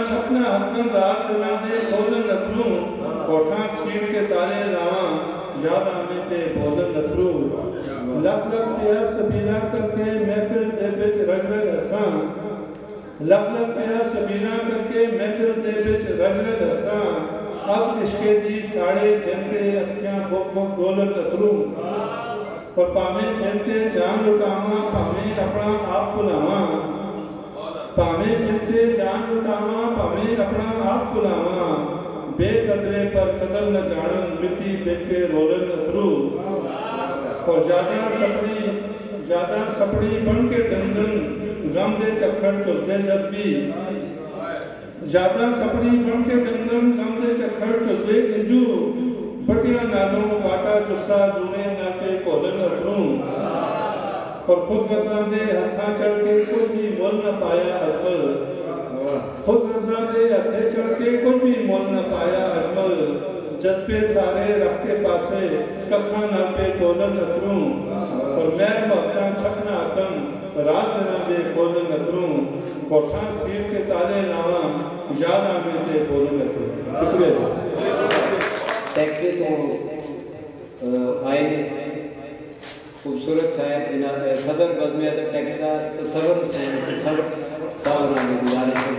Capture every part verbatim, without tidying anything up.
چھپنا حقن راز دنا دے بولن نتروں کوٹھاں سکیٹ کے تارے لاواں یاد آمے تے بولن نتروں لکھ لکھ پیا سبیرہ کر کے محفل دے بچ رگ رگ اساں لکھ لکھ پیا سبیرہ کر کے محفل دے بچ رگ رگ اساں اب عشقے دی ساڑے جنتے اتھیاں بک بک بولن نتروں اور پامیں جنتے جان لٹاواں پامیں اپنا آپ بلاواں پامیں جنتے جان لٹاواں پامیں اپنا آپ بلاواں بے قدرے پر قدر نہ جانن مٹی بٹ پہ رولن اترو اور زیادہ سپڑی زیادہ سپڑی بن کے ڈنگن غم دے چکھڑ چلتے جب بھی زیادہ سپڑی بن کے ڈنگن غم دے چکھڑ چلتے انجو بٹیاں نالوں باٹا جسا دونے ناتے کولن اتروں اور خود غزہ دے ہتھا چڑھ کے کوئی بھی مول نہ پایا اجمل خود غزہ دے ہتھے چڑھ کے کوئی بھی مول نہ پایا اجمل جذبے سارے رکھ کے پاسے ککھا ناپے کولن اتروں اور میں وقتاں چھپنا اکن راز دینا دے کولن اتروں کوٹھاں سیٹ کے تالے لاواں یاد آمے تے کولن اتروں شکریہ ٹیکسی تو آئے خوبصورت شاید جناب صدر بزم ادب ٹیکس کا تصور تصور صاحب نام گزارش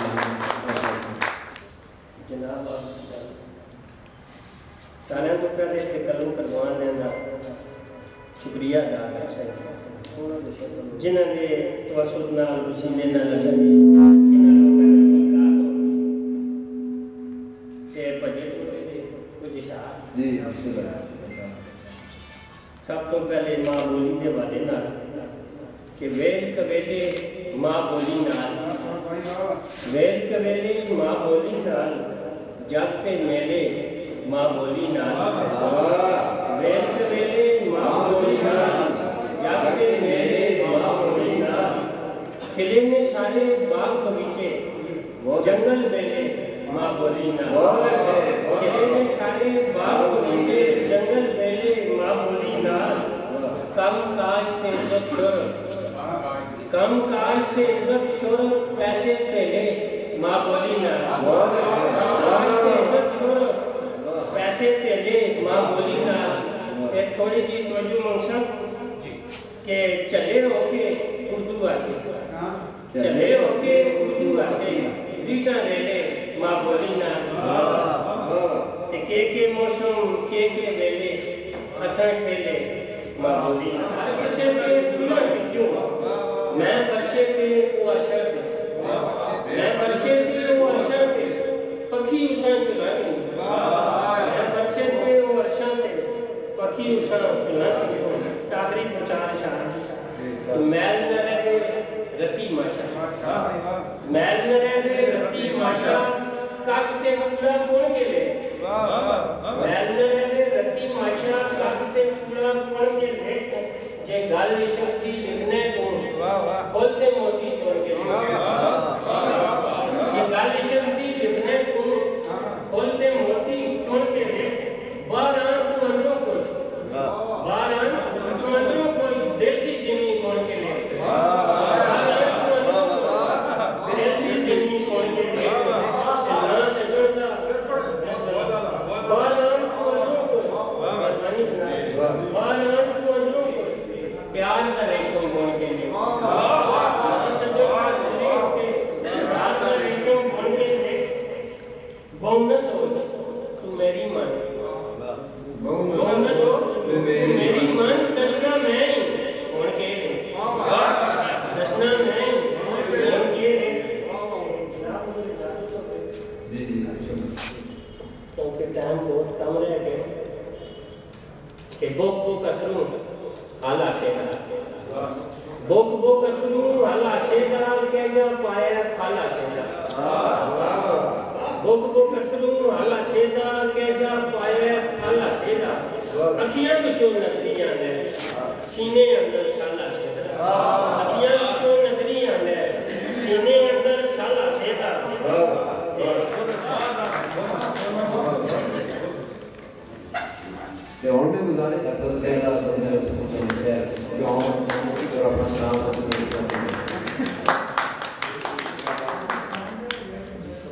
جناب سارے کو پہلے تے کلم کروان لینا شکریہ ادا کر سکتے جنہوں نے توسط نال سینے نال لگے انہاں لوکاں دا ملکات تے پجے کچھ اشار جی بسم اللہ سب تو پہلے ماں بولی دے والے نال کہ ویل کبیلے ماں بولی نال ویل کبیلے ماں بولی نال جاگتے میلے ماں بولی نال ویل کبیلے ماں بولی نال جاگتے میلے ماں بولی نال کھلے نے سارے باغ بغیچے جنگل میلے ماں بولی نال کھلے نے سارے باغ بغیچے جنگل میلے ماں بولی نال کم کاج تے عزت شہرت کم کاج تے عزت شہرت پیسے تیلے ماں بولی نال کم کاج تے عزت شہرت پیسے تیلے ماں بولی نال ایک تھوڑی جی توجہ منسن کہ چلے ہو کے اردو آسے چلے ہو کے اردو آسے دیتا ریلے ماں بولی نال کے کے موسم کے کے بیلے اساں ٹھیلے ماں بولی نال کسے کے دنیا بچوں میں برشے تے وہ اشر تے میں برشے تے وہ اشر تے پکھی اساں چلا گئی میں برشے تے وہ اشر تے پکھی اساں چلا گئی آخری پچار شاہ میل نہ رہے رتی ماشا میل نہ رہے رتی ماشا کاکتے مکڑا کون کے لے میل نہ رہے رتی ماشا کاکتے مکڑا کون کے لے جے گالی شکتی لکھنے کو کھولتے موتی چھوڑ کے لے جے گالی شکتی لکھنے کو کھولتے موتی چھوڑ کے لے باران تو اندروں کچھ باران تو اندروں کچھ دل کی جمی کون کے لے پیار کا ریشم بون کے لئے پیار کا ریشم بون کے لئے بہن نہ سوچ تو میری مان بہن نہ سوچ تو میری مان تشنا میں بون کے لئے تشنا میں بون کے لئے کیونکہ ٹائم بہت کم رہ گئے کہ بوک بوک اتروں حالا شیدہ بوک بوک اتروں حالا شیدہ کہ جا پایا پھالا شیدہ بوک بوک اتروں حالا شیدہ کہ جا پایا پھالا شیدہ اکھیاں بچوں نظریاں لے سینے اندر شالا شیدہ اکھیاں بچوں نظریاں لے سینے اندر شالا شیدہ کہ اور بھی گزارش ہے تو سے اللہ صلی اللہ علیہ وسلم ہے کہ ہم اور اپنا نام حاصل کرتے ہیں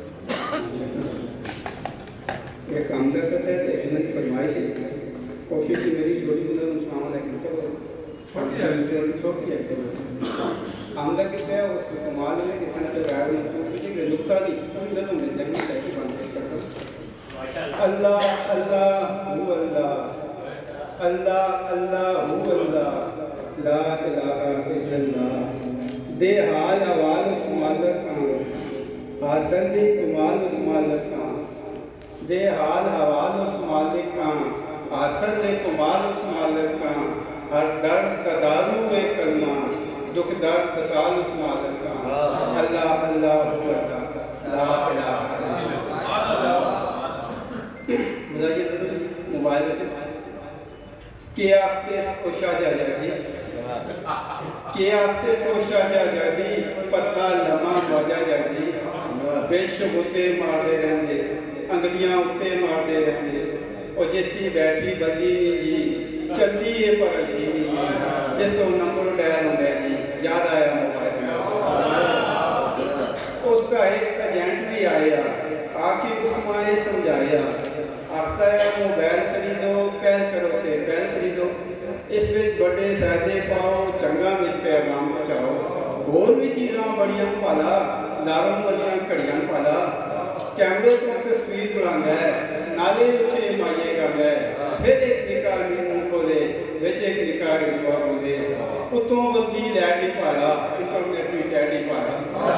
سے چھوٹی ہے آمدہ کتنے ہے اس میں کمال ہے کہ سنت غیر مکتوب کسی کے نکتہ دی پوری نظم میں جنگی تحقی بانتے قسم اللہ اللہ ہو اللہ اللہ اللہ ہو اللہ لا الہ الا اللہ دے حال حوال اس مالک کان حاصل دی کمال اس مالک کان دے حال حوال اس مالک کان حاصل دی کمال اس مالک کان ہر درد کا دارو ہے کلمہ دکھ درد کسال اس مالک کان اللہ اللہ ہو اللہ لا الہ الا اللہ مجھے موبائل سے کیا آفتے سوشا جا جا جی کیا آفتے سوشا جا جا جی پتہ لمحہ بجا جا جی بیش ہوتے ماردے رہندے انگلیاں ہوتے ماردے رہندے اور جس کی بیٹھی بدی نہیں جی چلدی ہے پر جی نہیں جس کو نمبر ڈائل ہوندے جی یاد آیا موبائل اس کا ایک ایجنٹ بھی آیا آکھی اس مائے سمجھایا آختا ہے موبائل خریدو پہل کرو تے پہل خریدو اس میں بڑے فائدے پاؤ چنگا میں پیغام پہنچاؤ اور بھی چیزاں بڑیاں پالا لاروں والیاں کڑیاں پالا کیمرے کو تصویر بنانا ہے نالے اچھے مائیے کرنا ہے پھر ایک نکاح منہ کھولے وچ ایک نکاح رکھوا بولے اتوں بدی لیڈی پالا انٹرنیٹ بھی لیڈی پالا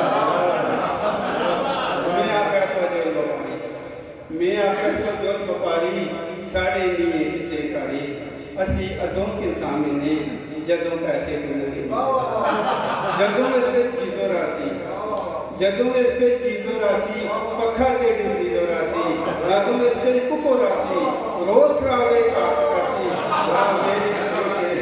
میں آخر سوچے لوگانی میں آخر سوچے بپاری ساڑھے لیے اسے کاری اسی ادوں کے سامنے جدوں پیسے کنگی جدوں اس پہ چیزوں راسی جدوں اس پہ چیزوں راسی پکھا تے ڈیزوں راسی جدوں اس پہ ککو راسی روز کراوے کارٹ راسی میری سوچے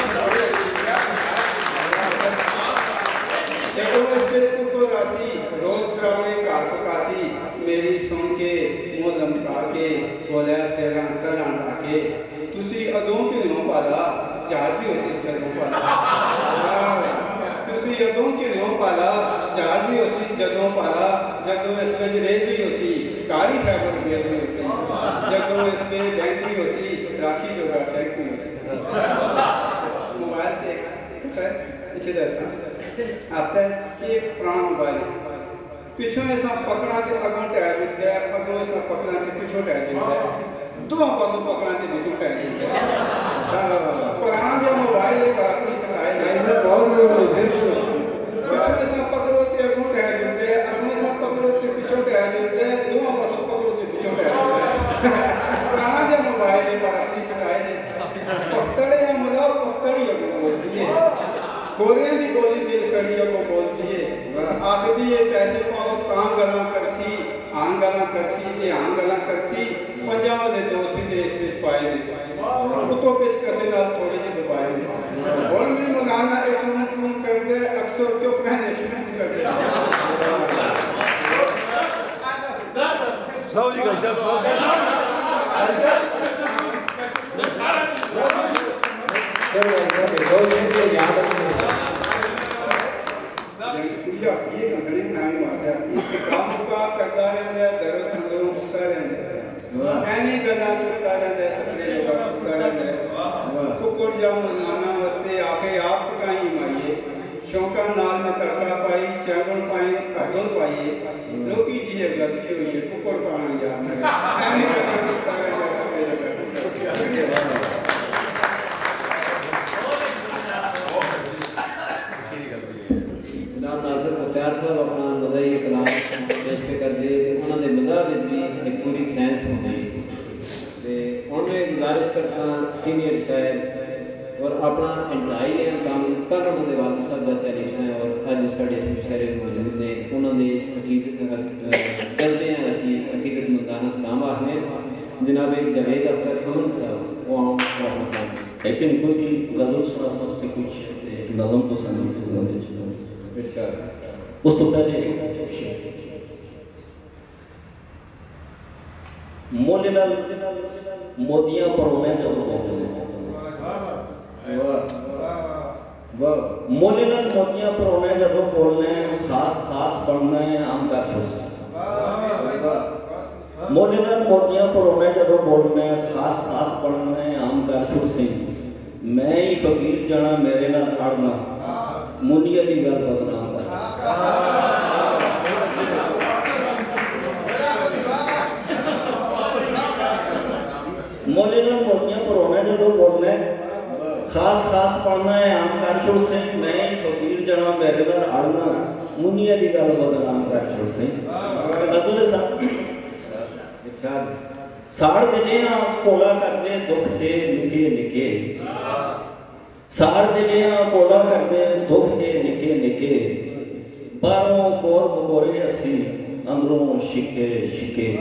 جدوں اس پہ ککو راسی روز کراوے کارٹ راسی میری سن کے منہ لمکا کے بولیا سیران کلان ڈاکے تسی ادوں کے لیوں پالا جہاز بھی ہوتی اس جدوں پالا تسی ادوں کے لیوں پالا جہاز بھی ہوتی جدوں پالا جدوں اس میں ریل بھی ہوتی کاری فیبر بھی ہوتی جدوں اس میں بینک بھی ہوتی راکھی جو ٹیک بھی ہوتی موبائل دیکھ اسی طرح آتا ہے کہ ایک پرانا موبائل ہے پیچھوں ایسا پکڑا تے اگوں ٹائر دیتا ہے اگوں ایسا پکڑا تے پیچھوں ٹائر دیتا ہے دو پاسوں پکڑا تے پیچھوں ٹائر دیتا ہے پرانا جو موبائل ہے کارٹی سکھائے پیچھوں ایسا پکڑو تے اگوں ٹائر دیتا ہے اگوں ایسا پکڑو تے پیچھوں ٹائر دیتا ہے دو پاسوں پکڑو تے پیچھوں ٹائر دیتا ہے پرانا جو موبائل ہے کارٹی سکھائے پختڑے یا ملاو پختڑی اگوں بولتی ہے گوریاں دی گولی دل سڑیوں کو بولتی ہے آخدی ہے پیسے پاؤ کہاں گلاں کرسی آن گلاں کرسی یہ آن گلاں کرسی پنجاں دے دو سیدھے اس میں پائے نے اتو پیچ کسے نال تھوڑے جی دبائے نے بول بھی مولانا اٹھون اٹھون کر دے اکثر چپ رہنے شروع کر دے سو جی کا حساب سو یہ کنگڑی نامی مارتا ہے اس کے کام کا کرتا رہتا ہے درد اندروں ہوتا رہتا ہے اینی گلا چکتا رہتا ہے سکنے لگا چکتا رہتا ہے ککڑ جاؤں مانا وستے آگے آپ کہیں مائیے شوکا نال میں تڑکا پائی چاول پائیں کٹول پائیے لوکی جی ہے غلطی ہوئی ہے ککڑ پانا یاد ہے اینی گلا چکتا رہتا ہے سکنے لگا ناصر مختار صاحب اپنا مدعی کلام پیش پہ کر دے تو انہوں نے مدعا بھی ایک پوری سائنس ہوئی انہوں نے گزارش کرتا سینئر شاعر اور اپنا انتہائی کام کل انہوں نے والد صاحب کا چیلنج ہے اور اج ساڑھے اس میں شہر موجود نے انہوں نے اس عقیدت چلتے ہیں اسی عقیدت مندانہ سلام آخنے جناب جاوید اختر امن صاحب وہ ہم رحمت اللہ لیکن کوئی غزل سنا سکتے کچھ نظم تو سنی کی زندگی چلو اس تو پہلے مولے نال موتیاں پرونے جب بولنے مولے نال موتیاں پرونے جب بولنے خاص خاص پڑھنا ہے عام کا چھوڑ مولے نال موتیاں پرونے جب بولنے خاص خاص پڑھنا ہے عام کا چھوڑ سے میں ہی فقیر جانا میرے نال اڑنا منیت دی گل بدنام کر مولی نال موٹیاں پرونا جدو بولنا ہے خاص خاص پڑھنا ہے عام کر چھوڑ سے میں ہی فقیر جانا میرے نال اڑنا منیت دی گل بدنام کر چھوڑ سے نزول صاحب ارشاد ساڑ دلیاں کولا کرتے دکھ دے نکے نکے ساڑ دلیاں کولا کرتے دکھ دے نکے نکے باروں کور بکورے اسی اندروں شکے شکے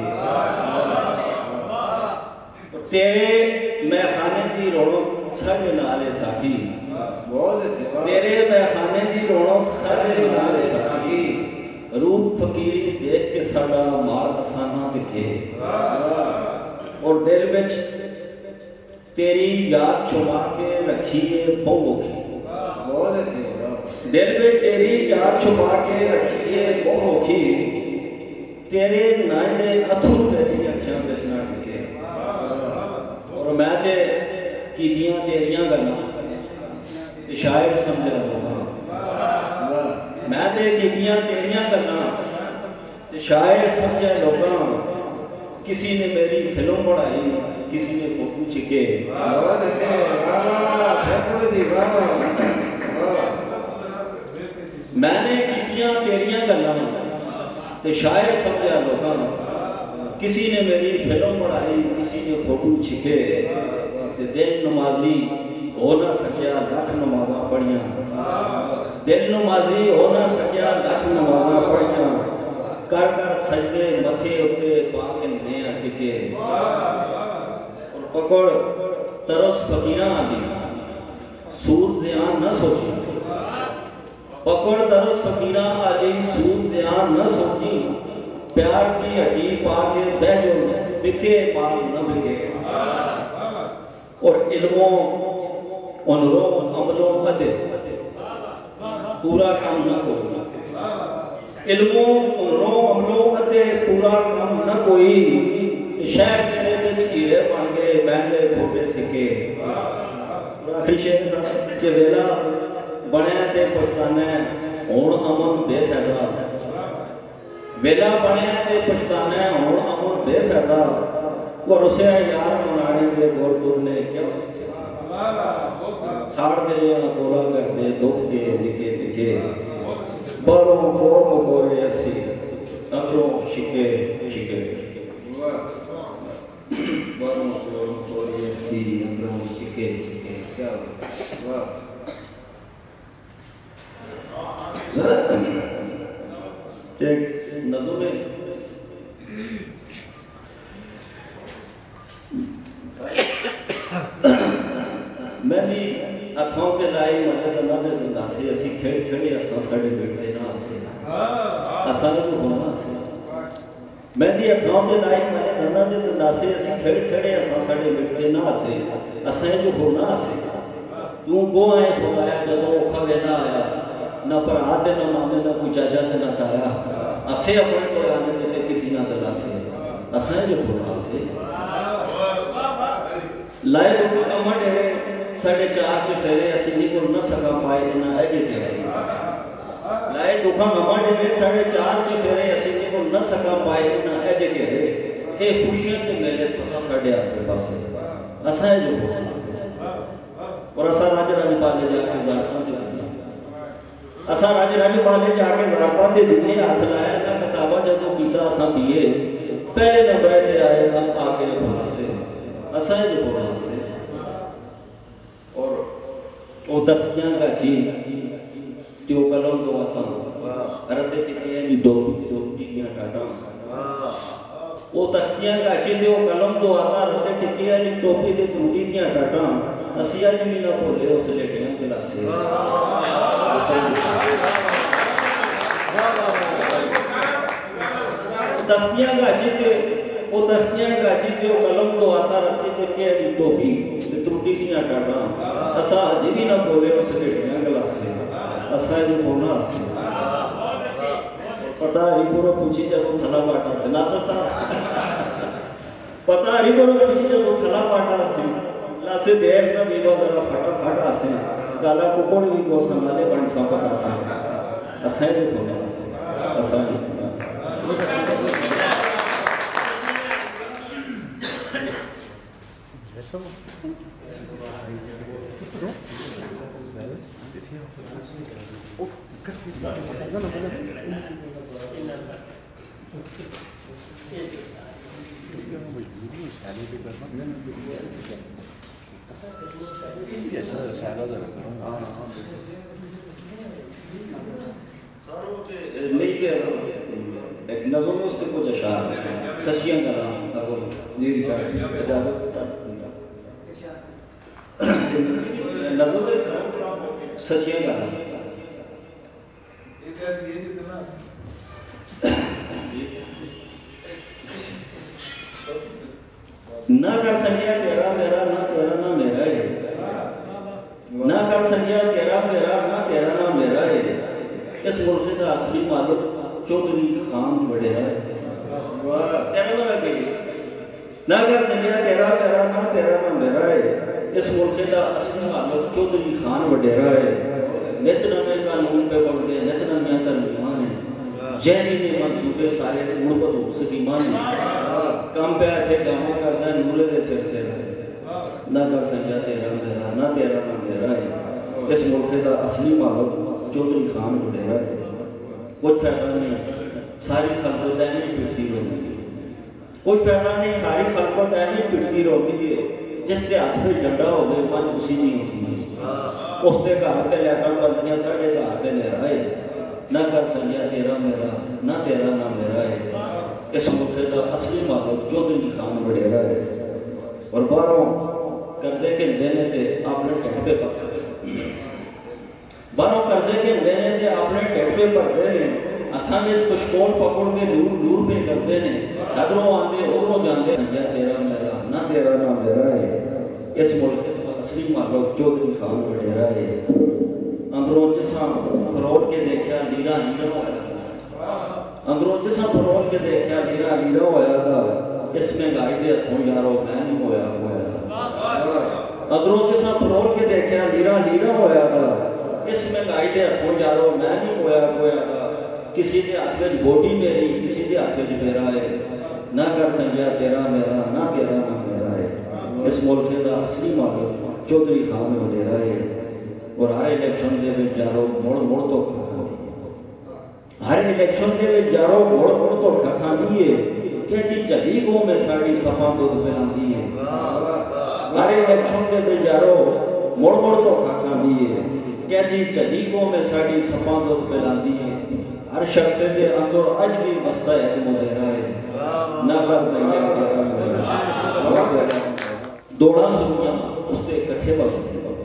تیرے میں خانے دی رونق ساڑھے نالے ساکی تیرے میں خانے دی رونق ساڑھے نالے ساکی روح فقیری دیکھ کے ساڑا مار آسانہ دکھے اور دل بچ تیری یاد چھپا کے رکھیے بہو کی دل بچ تیری یاد چھپا کے رکھیے بہو کی تیرے نائندے اتھر بیٹھی اکھیاں بچنا ٹکے اور میں تے کیتیاں تیریاں گلنا شاید سمجھا لوگاں میں تے کیتیاں تیریاں گلنا شاید سمجھا لوگاں کسی نے میری فلم بڑھائی کسی نے فوٹو چکے میں نے کیتیاں تیریاں گلنا تے شاید سمجھا لوگاں کسی نے میری فلم بڑھائی کسی نے فوٹو چھکے تے دل نمازی ہو نہ سکیا لکھ نمازاں پڑھیاں دل نمازی ہو نہ سکیا لکھ نمازاں پڑھیاں کر کر سجدے متھے اتے پاک نیا ٹکے اور پکڑ ترس فقیراں دی سود زیان نہ سوچی پکڑ ترس فقیراں دی سود زیان نہ سوچی پیار کی ہڈی پا کے بہ جو بکے پاک نہ بکے اور علموں انروں عملوں ادے پورا کام نہ کوئی علموں انروں عملوں ادے پورا کام نہ کوئی شہر تیرے بچ ہیرے بن گئے بہلے کھوٹے سکے آخری شہر کہ ویلا بنے تے پچھتانے ہون امن بے فائدہ ویلا بنے تے پچھتانے ہون امن بے فائدہ اور اسے یار منانے دے گور ترنے کیا ساڑ دے کولا کر دے دکھ دے لکے لکے باروں کور مکورے اسی اندروں شکے شکے باروں کور مکورے اسی اندروں شکے شکے کیا ایک نظم ہے میں بھی اتھوں کے لائی مجھے اللہ نے دندا سے اسی کھیڑ کھیڑے اساں ساڑے بیٹھے نہ آسے اساں نے جو ہونا آسے میں بھی اتھوں کے لائی مجھے اللہ نے دندا سے اسی کھیڑ کھیڑے اساں ساڑے بیٹھے نہ آسے اساں جو ہونا آسے کیوں گو آئے خدایا جدو اوکھا ویدا آیا نہ پر آتے نہ مامے نہ کوئی چاچا نہ تایا اسے اپنے کو آنے دیتے کسی نہ دلا سے اساں جو ہونا آسے لائے دکھا کمڑ ہے ساڑھے چار کے فیرے اسی نکل نہ سکا پائے نہ ایجے پہرے لائے دکھا کمڑ ہے ساڑھے چار کے فیرے اسی نکل نہ سکا پائے نہ ایجے پہرے اے خوشیاں تے میرے سکا ساڑھے آسے پاسے اساں جو ہونا آسے اور اساں راج راج پالے جا کے ذاتاں دے اساں راج راج پالے جا کے ذاتاں دے دنے ہاتھ لائے نہ کتابہ جدو کیتا اساں دیئے پہلے نہ بیٹھے آئے گا آگے ہونا سے اساں جو ہونا سے اور او دفتیاں کا جی تیو کلم دو آتا رتے ٹکیاں جی دو دو ٹکیاں ٹاٹا او تختیاں کا جی تیو کلم دو آتا رتے ٹکیاں جی ٹوپی دے تروٹی دیاں ٹاٹا اسیہ جی بھی نہ بولے اس لیٹیاں کلا سے تختیاں کا جی تیو او تختیاں کا جی تیو کلم دو آتا رتے ٹکیاں جی ٹوپی دے تروٹی دیاں ٹاٹا اسا جی بھی نہ بولے اس لیٹیاں کلا سے اسا جو ہونا سے پتہ ہی پورا پوچھی جب تھلا باٹا سے ناصر صاحب پتہ ہی پورا پوچھی جب تھلا باٹا سے لاسے دیر نہ بیوا ذرا پھٹا پھٹ آسے گالا ککڑ بھی کو سنگالے بن ساپت آسے اسائیں دے کھونے آسے اسائیں دے نہیں کہ ایک نظم اس کے کچھ اشعار سچیاں کر رہا ہوں جی نظم سچیاں کر رہا ہوں نہ کر سکیا تیرا میرا نہ تیرا نہ میرا ہے نہ کر سکیا تیرا میرا نہ تیرا نہ میرا ہے اس ملک کا اصلی مالک چودھری خان وڈیرا ہے تیرا میرا کہ نہ کر سکیا تیرا میرا نہ تیرا نہ میرا ہے اس ملک کا اصلی مالک چودھری خان وڈیرا ہے نت نمے قانون پہ پڑھ کے نت نمے ترمیمان ہے جہنی میں منصوبے سارے مربت ہو سکی مان کام پہ آئے تھے کاموں کرتا ہے نورے دے سر سے نہ کر سکیا تیرا میرا نہ تیرا نہ میرا ہے اس ملک کا اصلی مالک چودھری خان وڈیرا ہے کچھ فائدہ نہیں ساری خلق و دہنی پٹتی روتی ہے کوئی فائدہ نہیں ساری خلق و دہنی پٹتی روتی ہے جس کے ہاتھ میں ڈنڈا ہو گئے من اسی نہیں ہوتی ہے اس کے گھر تے لیٹر بندیاں ساڑھے گھر تے میرا ہے نہ کر سکیا تیرا میرا نہ تیرا نہ میرا ہے اس ملک کا اصلی مالک چودھری خان وڈیرا ہے اور باہروں قرضے کے دینے تے اپنے ٹھٹ پہ پکڑ باہروں قرضے کے دینے تے اپنے ٹھٹ پہ پکڑے نے ہتھاں وچ پشکول پکڑ کے دور دور پہ کرتے نے ادھروں آندے ادھروں جاندے سمجھا تیرا میرا نہ تیرا نہ میرا ہے اس ملک کا اصلی مالک چودھری خان وڈیرا ہے اندروں جساں فروڑ کے دیکھیا لیرا لیرا ہویا اندروں جساں فروڑ کے دیکھیا لیرا لیرا ہویا تھا اس میں گائی دے ہتھوں یارو میں نہیں ہویا ہویا اندروں جساں فروڑ کے دیکھیا لیرا لیرا ہویا تھا اس میں گائی دے ہتھوں یارو میں نہیں ہویا ہویا تھا کسی دے ہاتھ وچ بوٹی میری کسی دے ہاتھ وچ میرا ہے نہ کر سکیا تیرا میرا نہ تیرا نہ میرا ہے اس ملک کا اصلی مالک چودھری خان وڈیرا ہے اور ہر الیکشن دے وچ جارو مڑ مڑ تو کھاندی ہر الیکشن دے وچ جارو مڑ مڑ تو کھاندی ہے کہ جی چلی کو میں ساڑی صفا دودھ پلاندی ہے ہر الیکشن دے وچ جارو مڑ مڑ تو کھاندی ہے کہ جی چلی کو میں ساڑی صفا دودھ پلاندی ہے ہر شخص دے اندر اج بھی مستا ہے کہ مظاہرہ ہے نہ کر سکیا تیرا میرا دوڑا سکیاں اس تے اکٹھے بغتے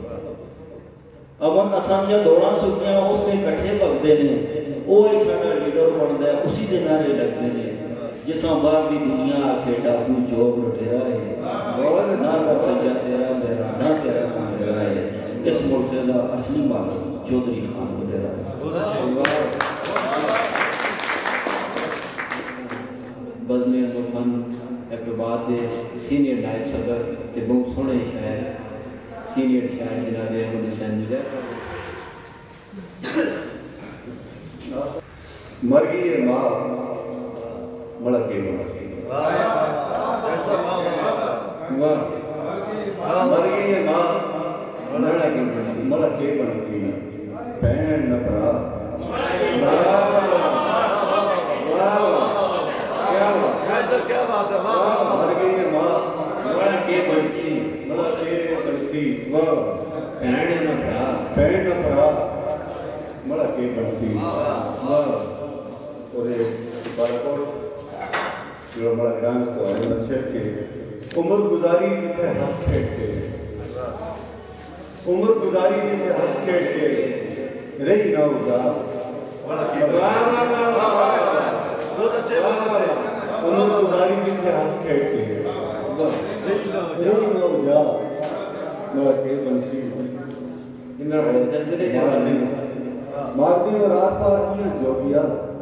امن اسانجا دوڑا سکیاں اس تے اکٹھے بغتے نے وہ ہی ساڈا لیڈر بنتا ہے اسی دے نعرے لگتے ہیں جساں باہر دی دنیا آکھے ڈاکو جوگ لٹیرا ہے نہ کر سکیا تیرا میرا نہ تیرا نہ میرا ہے اس ملک کا اصلی مالک چودھری خان وڈیرا ہے بزم فن اقتباد دے سینئر نائب صدر تے بہت سونے شاعر سینئر شاعر جناب احمد حسین مجاہد مر گئی ہے ماں مڑک کے بنسی مر گئی ہے ماں مڑک کے بنسی بہن نہ برا کیا بات ہے مر گئی ہے ماں مڑک کے بنسی مڑک کے بنسی بہن نہ برا بہن نہ برا مڑک کے بنسی اور بارکوٹ جو ہمارا گرام کو آئے نشہر کے عمر گزاری جتنے ہس کھیٹ کے عمر گزاری جتنے ہس کھیٹ کے رہی نہ ہوگا عمر گزاری جتنے ہس کھیٹ کے رہی نہ ہوگا مر کے بنسی مار دیں اور آر پار کیا جوگیا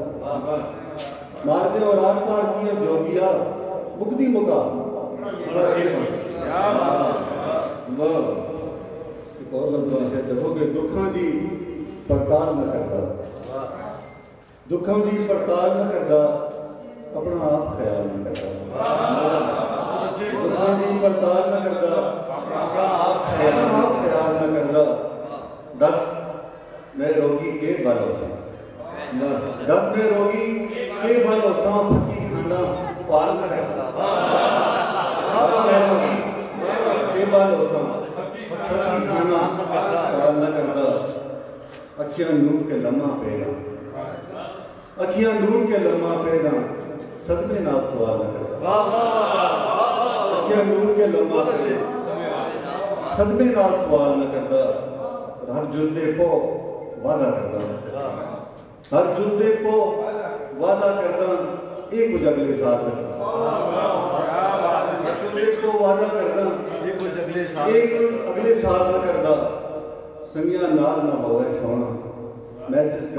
مار دیں اور آر پار کیا جوگیا مکدی مکا ایک اور غزل ہے دیکھو کہ دکھاں دی پڑتال نہ کرتا دکھاں دی پڑتال نہ کرتا اپنا آپ خیال نہ کرتا دکھاں دی پڑتال نہ کرتا اپنا آپ خیال نہ کرتا دس میں روگی کے بالو سا دس میں روگی کے بالو سا پھکی کھانا پال نہ کرتا دس میں روگی کے بالو سا پھکی کھانا پال نہ کرتا اکھیاں نور کے لمحہ پیدا اکھیاں نور کے لمحہ پیدا صدمے نال سوال نہ کرتا اکھیاں نور کے لمحہ پیدا صدمے نال سوال نہ کرتا ہر جلدے کو وعدہ کرتا ہر جلدے کو وعدہ کرتا ایک کچھ اگلے ساتھ کرتا ہر جلدے کو وعدہ کرتا ایک اگلے ساتھ نہ کرتا سنگیا نال نہ ہوئے سونا میسج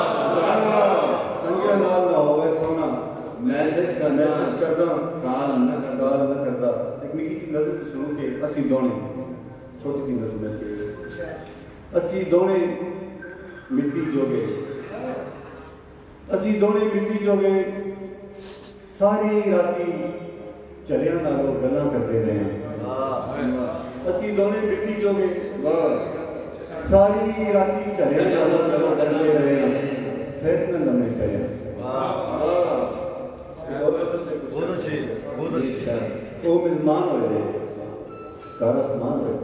سنگیا نال نہ ہوئے سونا میسج کا میسج کرتا کال نہ کرتا ایک نکی کی نظر سنو کہ اسی دونے چھوٹی کی نظر میں اسی دونے مٹی جوگے اسی دونے مٹی جوگے ساری راتی چلیاں نالو گلاں کرتے رہے اسی دونے مٹی جوگے ساری راتی چلیاں نالو گلاں کرتے رہے صحت نہ لمحے پہے وہ مزمان ہوئے دے کار اسمان ہوئے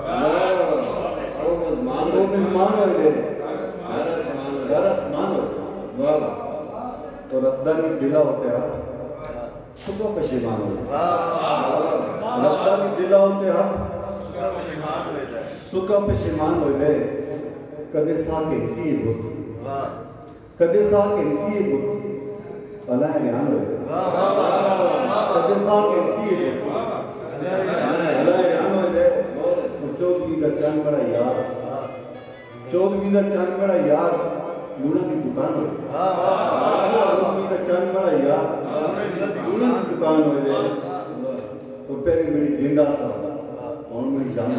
وہ مزمان ہوئے دے کار اسمان ہوئے اور رفدانی دلہ ہوتے ہاتھ صبح پشیمان ہوئے رفدانی دلہ ہوتے ہاتھ صبح پشیمان ہوئے دے کدے ساکھ انسی بھت کدے ساکھ انسی بھت اللہ احیان ہوئے دے کدے ساکھ انسی بھت اللہ احیان ہوئے دے چودھویں کا چاند بڑا یار چودھویں کا چاند بڑا یار لونا کی دکان ہوئے چودھویں کا چاند بڑا یار لونا کی دکان ہوئے دے اور پہلے میری جیندہ سا اور میری جان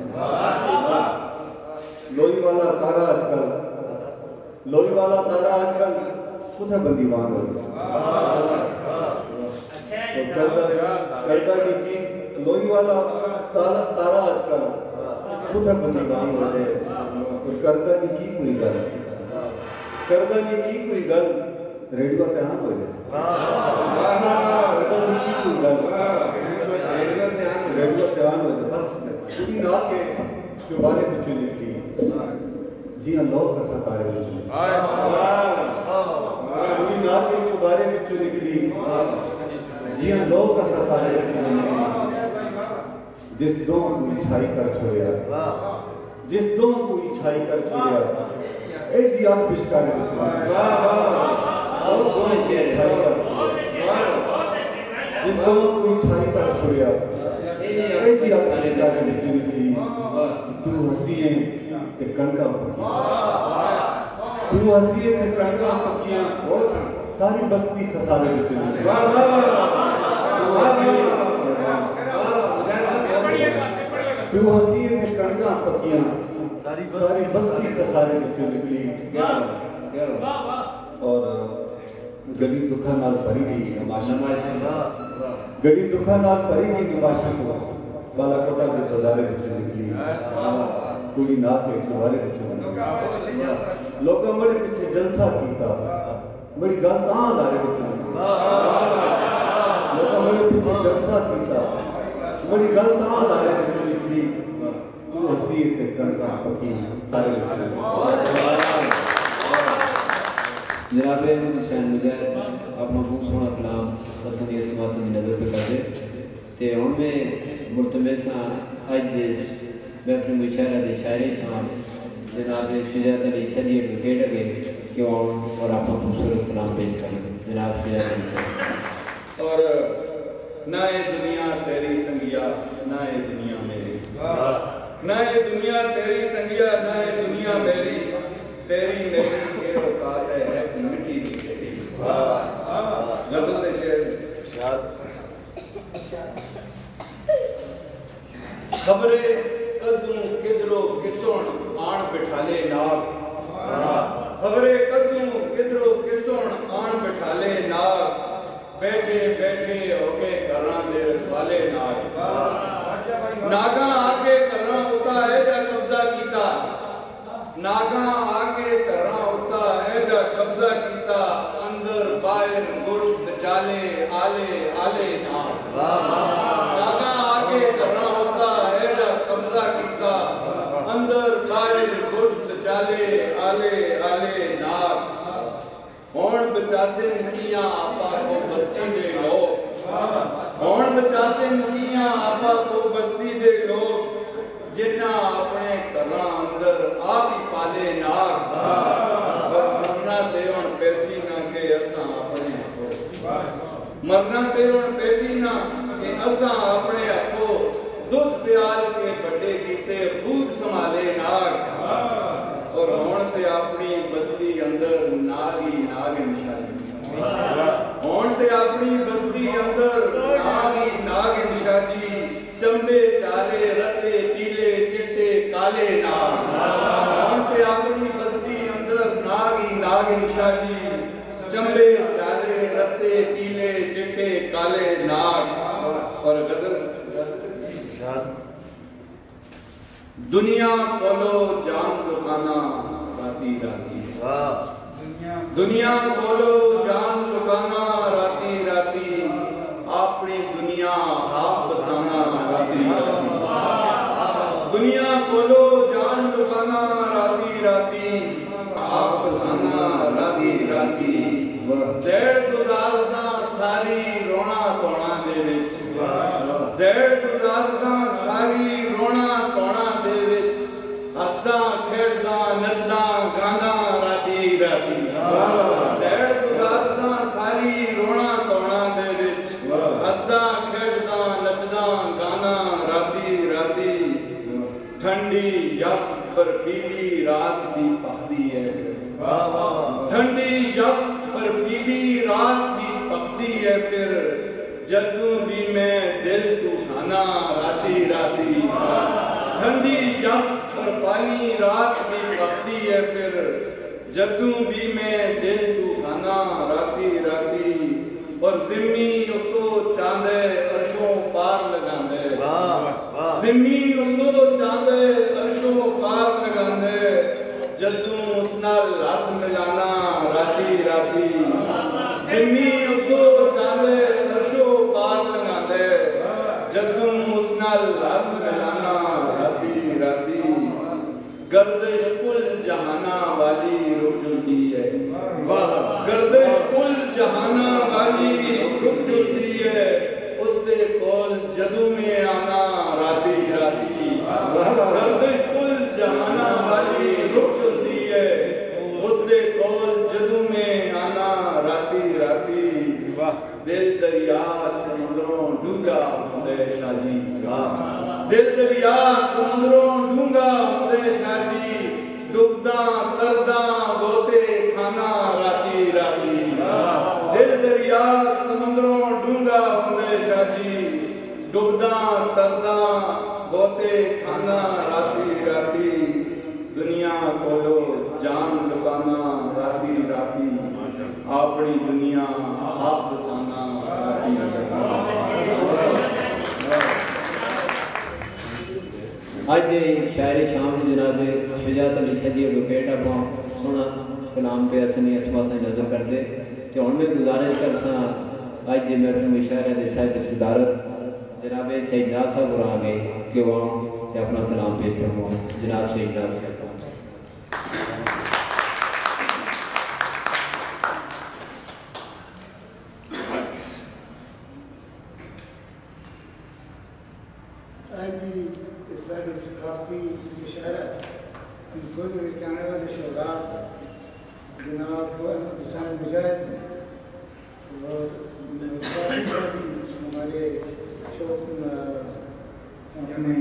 لوئی والا تارا آج کل لوئی والا تارا آج کل خود ہے بندیوان ہوئے اور کردہ کردہ کی لوئی والا تارا آج کل خود ہے بندیوان ہوئے اور کردہ نہیں کی کوئی گل کردہ نہیں کی کوئی گل ریڈیو پہ آن ہوئے کردہ نہیں کی کوئی گل ریڈیو پہ آن ہوئے بس پوری نہ کے چوبارے بچوں نکلی جی ہاں لوگ کا ستارے بچوں نکلی پوری نہ کے چوبارے بچوں نکلی جی ہاں لوگ کا ستارے بچوں نکلی جس دو کوئی چھائی کر چھوڑیا جس دو کوئی چھائی کر چھوڑیا ایک جی آگ بشکارے بچوں نکلی جس دو کوئی چھائی کر چھوڑیا ایک جی آگ بشکارے بچوں نکلی تو ہسییں تے کڑکا پکیاں تو ہسییں تے کڑکا پکیاں ساری بستی خسارے بچوں نکلی تو ہسییں تو حسین میں کڑکاں پکیاں ساری بستی خسارے بچوں نکلی اور گلی دکھا نال پری دی نماشا گلی دکھا نال پری دی نماشا کو بالا کوٹا کے بازارے بچوں نکلی کوئی نہ کے چوبارے بچوں نکلی لوگوں بڑے پیچھے جلسہ کیتا بڑی گل تاں ہزارے بچوں نکلی لوگوں بڑے پیچھے جلسہ کیتا بڑی گل تاں ہزارے بچوں نکلی تو حسین تے کڑکاں پکی سارے بچوں نکلی جناب احمد حسین مجاہد اپنا بہت سونا کلام پسندی سماعت کی نظر پہ کر دے تے ہن میں مرتمساں اج دے محفل مشاعرہ دے شاعری شان جناب شجاعت علی شادی ایڈوکیٹ اگے کہ اور اپنا خوبصورت کلام پیش کریں جناب شجاعت علی اور نہ اے دنیا تیری سنگیا نہ اے دنیا میری نہ اے دنیا تیری سنگیا نہ اے دنیا میری تیری میری کے اوقات ہے مٹی دی تیری غزل دے شعر خبرے کدوں کدرو کسون آن بٹھالے ناگ خبرے کدوں کدرو کسون آن بٹھالے ناگ بیٹھے بیٹھے ہو کے کرنا دے رکھوالے ناگ ناگاں آکے کرنا ہوتا ہے جا قبضہ کیتا ناگاں آکے کرنا ہوتا ہے جا قبضہ کیتا اندر باہر گشت چالے آلے آلے ناگ ناگاں آکے کرنا ہوتا ہے جا قبضہ کیتا اندر باہر گشت چالے آلے آلے ناگ کون بچاسن کیاں آپا کو بستی دے لوگ کون بچاسن کیاں آپا کو بستی دے لوگ جنہ اپنے کرنا اندر آپ ہی پالے ناگ مرنا دیون پیسی نہ کہ اساں اپنے ہاتھوں مرنا دیون پیسی نہ کہ اساں اپنے ہاتھوں دودھ پیال کے بڑے کیتے خوب سنبھالے ناگ اور ہون تے اپنی بستی اندر ناگی ناگ انشاء ہون تے اپنی بستی اندر ناگی ناگ انشاء چمبے چارے رتے پیلے چٹے کالے ناگ ہون تے اپنی بستی اندر ناگی ناگ انشاء چمبے چارے رتے پیلے چٹے کالے ناگ اور غزل دنیا کولو جان لکانا راتی راتی دنیا کولو جان لکانا راتی راتی اپنی دنیا آپ بسانا راتی راتی دنیا کولو جان لکانا راتی راتی آپ بسانا راتی راتی دیڑ گزاردہ ساری رونا تونا دے وچ دیڑ گزاردہ ساری رونا تونا دے وچ ہسداں کھیڑداں نچداں گانداں راتی راتی دیڑ گزارداں ساری رونا تونا دے وچ ہسداں کھیڑداں نچداں گانداں راتی راتی ٹھنڈی یخ برفیلی رات دی پخدی ہے ٹھنڈی یخ برفیلی رات بھی پخدی ہے پھر جدوں بھی میں دل تو کھانا راتی راتی ٹھنڈی یخ برفانی رات بھی پخدی ہے پھر جدوں بھی میں دل تو کھانا راتی راتی اور زمین اتو چاندے عرشوں پار لگاندے زمین اتو چاندے عرشوں پار لگاندے جدوں اس نال ہاتھ ملانا راتی راتی زمین اتو چاندے عرشوں پار لگاندے جدوں اس نال ہاتھ ملانا راتی راتی گردش کل جہانا والی رک جلدی ہے گردش کل جہانا والی رک جلدی ہے اس دے کول جدوں میں آنا راتی راتی گردش کل جہانا والی رک جلدی ہے اس دے کول جدوں میں آنا راتی راتی دل دریا سمندروں ڈونگا ہوندے شاجی دل دریا سمندروں ڈونگا ہوندے شاجی ڈبداں ترداں بوتے کھانا راتی راتی دل دریا سمندروں ڈونگا ہوندے شاجی ڈبداں ترداں بوتے کھانا راتی راتی دنیا کولو جان لکانا راتی راتی اپنی دنیا آپ بسانا راتی آج دے شاعر شام جناب شجاعت علی شدی ایڈوکیٹ اپنا سونا کلام پہ اسنی اسمات نظر کر دے کہ ان میں گزارش کر سا آج دے محفل مشاعرہ دے صاحب صدارت جناب سید ناز صاحب اور آگے کہ وہ اپنا کلام پیش فرمائیں جناب سید ناز صاحب سارے ثقافتی مشاعرہ ان کو بھی چانے والے شعراء جناب احمد حسین مجاہد اور ہمارے شوق اپنے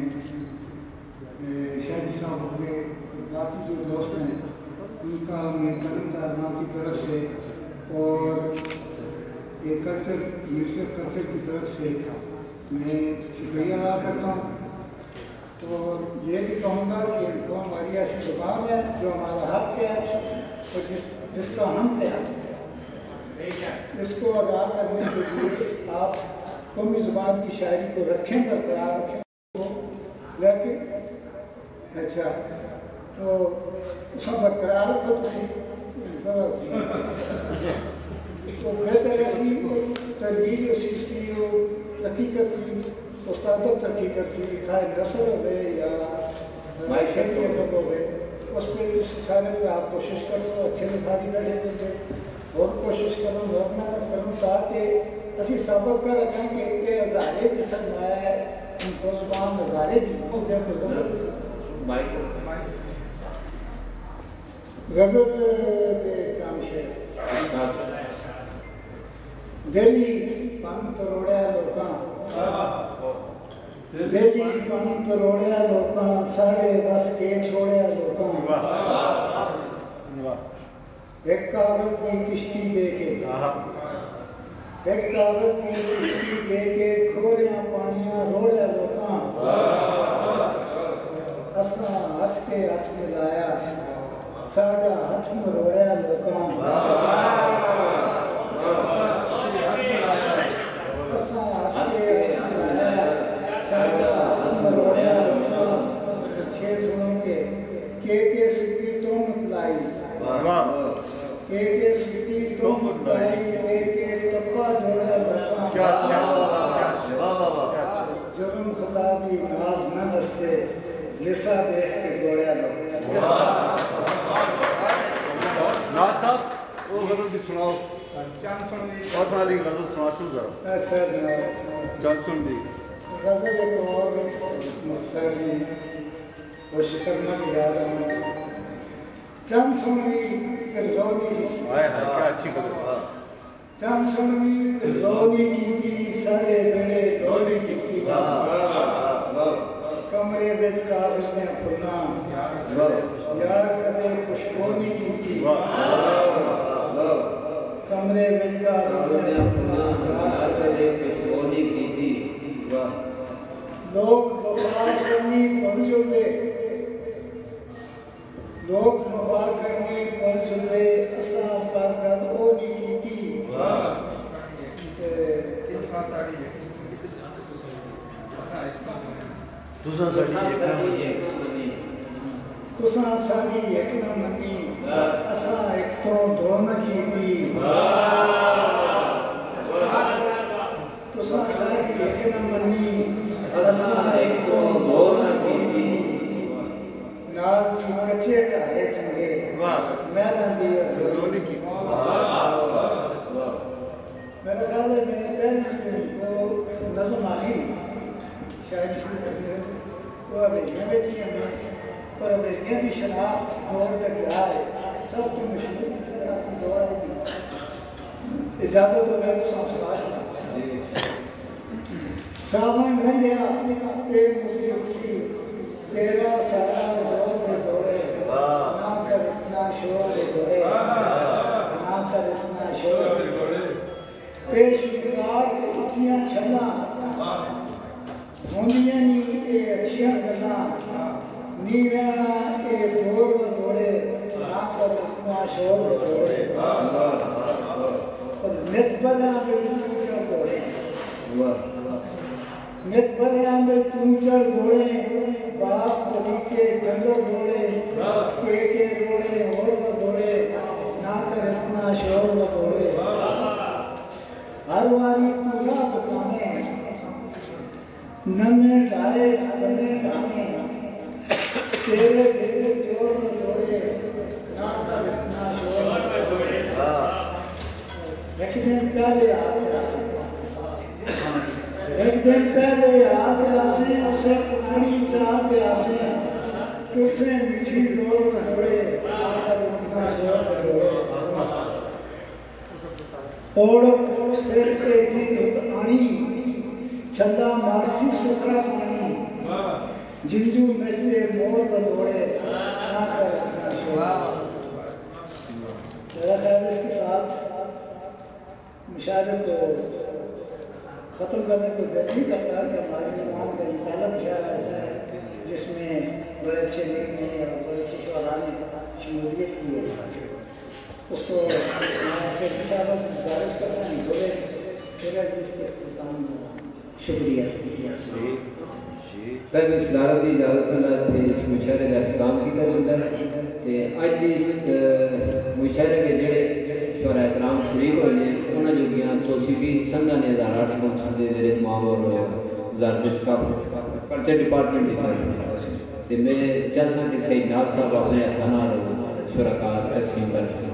شاہدی صاحب اپنے باقی جو دوست ہیں ان کا میں قدم کارنامہ کی طرف سے اور یہ کلچر یونیسیف کلچر کی طرف سے میں شکریہ ادا کرتا ہوں تو یہ بھی کہوں گا کہ وہ ہماری ایسی زبان ہے جو ہمارا حق ہے اور جس جس کا ہم پہ ہے، اس کو ادا کرنے کے لیے آپ قومی زبان کی شاعری کو رکھیں برقرار رکھیں، لیکن اچھا تو اس کو برقرار رکھو تو بہتر ایسی تربیت اسی کی ترقی کر سی استاد ترقی کر سی لکھائے نثر ہوئے یا شریعت ہوئے اس پہ اس سارے پہ آپ کوشش کر سکو، اچھے لکھاری بیٹھے دیں گے اور کوشش کروں بہت محنت کروں تاکہ اسی ثابت کر رکھیں کہ یہ ہزارے جسم ہے ان کو زبان ہزارے جی غزل دے جام شیر دلی پن تروڑیا لوکاں دلی پن تروڑیا لوکاں ساڑھے دس کے چھوڑیا لوکاں ایک کاغذ کی کشتی دے کے ایک کاغذ کی کشتی دے کے کھوریاں پانیاں روڑیا لوکاں اساں ہس کے ہاتھ ملایا ساڑھا ہاتھ مروڑیا لوکاں اساں ہس کے ہاتھ ملایا ساڑھا ہاتھ مروڑیا لوکاں شیر سنوں کے کے کے سکی تو مطلائی کے کے سکی تو مطلائی کے کے ٹپا جوڑیا لوکاں جرم خطابی ناز نہ دستے لسا دیکھ کے گوڑیا لوکاں ناز صاحب وہ غزل بھی سناؤ حسن علی غزل سنا شروع کرو اچھا جناب چند سن دی غزل ایک اور مسئلہ وہ شکرنا کی یاد آمد چند سنوی کرزونی آئے آئے کیا اچھی غزل چند سنوی کرزونی کی دی سارے بڑے دونی کی تھی کمرے بچ کاغذ میں پھلنا یار کدے خوشبونی کی تھی کمرے بچ کاغذ میں پھلنا یار کدے خوشبونی کی تھی لوگ وفا کرنی پہنچل دے لوگ وفا کرنی پہنچل دے اساں پر گل اونی کی تھی تساں ساڈی ایک نہ منی تساں ساڈی ایک نہ منی اساں ایک تو دو نہ کیتی تساں ساڈی ایک نہ منی اساں ایک تو دو نہ کیتی ناز جی کچے ڈھائے چنگے محلاں دی ارزونی کی میرا خیال ہے میں پہلے کو نظم آئی شاید شروع کرنے وہ ابیلیاں بیچی ہیں پر ابیلیاں دی شناخت دور تک گیا ہے سب کی مشہور سے طرح کی دور ہے دی اجازت ہو میں تو سانس لاش لا سامن گھنیا اے مجھے سی تیرا سارا زور میں دوڑے نہ کر اتنا شور میں دوڑے نہ کر اتنا شور میں دوڑے پیش اتار کے اچھیاں چھلا ہوندیاں نہیں اے اچھیاں گلا نی رہنا اے دور و دوڑے نہ کر اتنا شور و دوڑے اور نت بنا میں تو چڑھ دوڑے نت بنا میں تو چڑھ دوڑے باپ کو نیچے جنگل دوڑے کے کے دوڑے اور و دوڑے نہ کر اتنا شور و دوڑے ہر واری تو راہ بتانے نمے ڈائے بنے ڈانے تیرے دل جور میں دوڑے نہ کر اتنا شور میں دوڑے ایک دن پہلے آتے آسے ایک دن پہلے آتے آسے اسے پانی چاہتے آسے اسے میٹھی ڈور میں دوڑے نہ کر اتنا شور میں دوڑے اوڑ پھر کے جی آنی چھلا مارسی سترا پانی جنجو نچتے مور بدوڑے نہ کر اتنا شور میرا خیال اس کے ساتھ مشاعرے کو ختم کرنے کو دل نہیں کرتا کہ ہماری زبان کا یہ پہلا مشاعرہ ایسا ہے جس میں بڑے اچھے لکھنے اور بڑے اچھے شعراء نے شمولیت کی ہے، اس کو میں سے گزارش کر سکیں بولے میرا جس کے اختتام شکریہ سر اس دعوت کی اجازت اللہ تے اس مشاعرے کا احترام کیتا جاتا ہے تے اج دی اس مشاعرے کے جڑے شعراء کرام شریک ہوئے ہیں انہاں جو گیاں توصیفی سنگا نے ہزار آٹھ سو چھدے زیر تمام اور وزارت ثقافت کلچر ڈپارٹمنٹ کی طرف تے میں چاہتا ہوں کہ سید ناز صاحب اپنے ہاتھوں نال شرکاء تقسیم کر